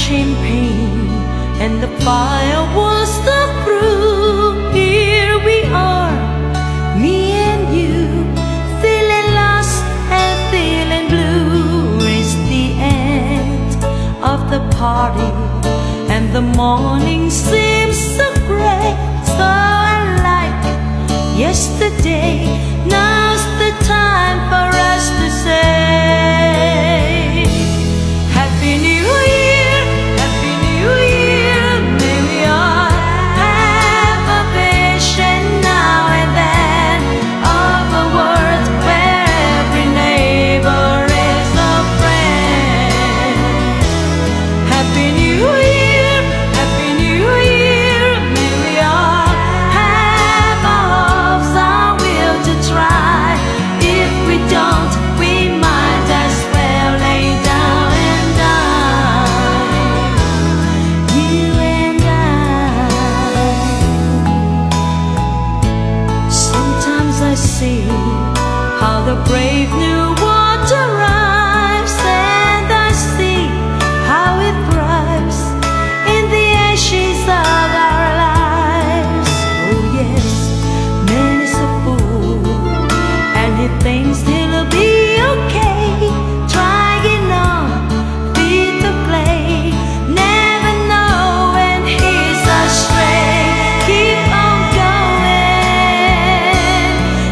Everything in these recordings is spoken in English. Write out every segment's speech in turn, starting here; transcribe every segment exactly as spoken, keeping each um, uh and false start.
champagne and the fire was the proof. Here we are, me and you, feeling lost and feeling blue. It's the end of the party and the morning seems so great, so unlike yesterday. Now's the time for us to say Happy New Year, Happy New Year. May we all have a vision now and then of a world where every neighbor is a friend. Happy New Year, Happy New Year. May we all have our hopes, our will to try. If we don't, we might as well lay down and die. You and I. Sometimes I see how the brave new world arrives, and I see how it thrives in the ashes of our lives. Oh yes, man is a fool and he thinks he'll be okay, trying on feet to play, never know when he's astray. Keep on going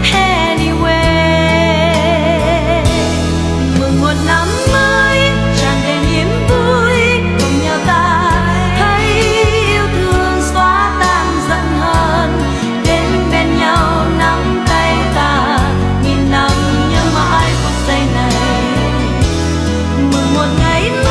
anyway. Mừng một năm mới tràn đầy niềm vui, cùng nhau ta hãy yêu thương xóa tan giận hờn, đến bên nhau nắm tay ta nghìn năm nhớ mãi phút giây này. Mừng một ngày